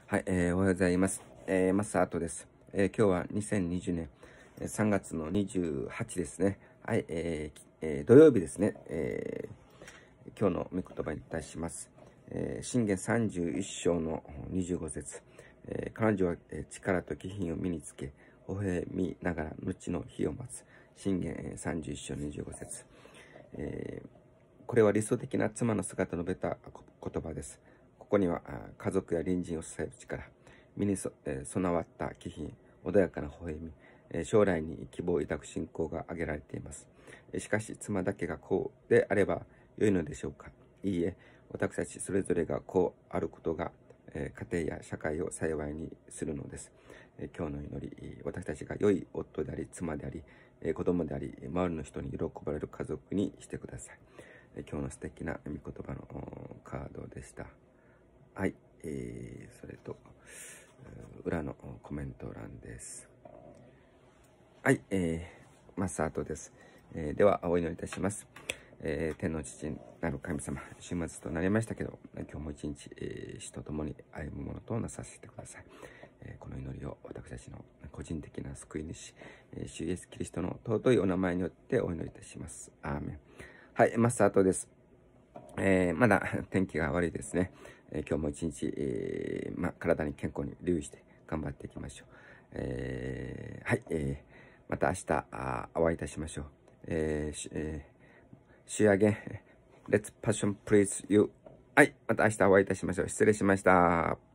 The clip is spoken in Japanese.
はい、おはようございます。マスアートです。今日は2020年3月の28ですね。はい、土曜日ですね。今日の御言葉にいたします。箴言31章の25節。彼女は力と気品を身につけ、微笑みながら後の日を待つ。箴言31章25節。これは理想的な妻の姿を述べた言葉です。ここには家族や隣人を支える力、身に備わった気品、穏やかな微笑み、将来に希望を抱く信仰が挙げられています。しかし妻だけがこうであれば良いのでしょうか。いいえ、私たちそれぞれがこうあることが家庭や社会を幸いにするのです。今日の祈り、私たちが良い夫であり妻であり子供であり周りの人に喜ばれる家族にしてください。今日の素敵な御言葉のカードでした。はい、それと裏のコメント欄です。はい、マスアートです。ではお祈りいたします。天の父なる神様、週末となりましたけど、今日も一日、主と共に歩むものとなさせてください。この祈りを私たちの個人的な救い主、主イエスキリストの尊いお名前によってお祈りいたします。アーメン。はい、マスタートです。まだ天気が悪いですね。今日も一日、体に健康に留意して頑張っていきましょう。はい、また明日お会いいたしましょう。See you again. Let's passion please you. はい、また明日お会いいたしましょう。失礼しました。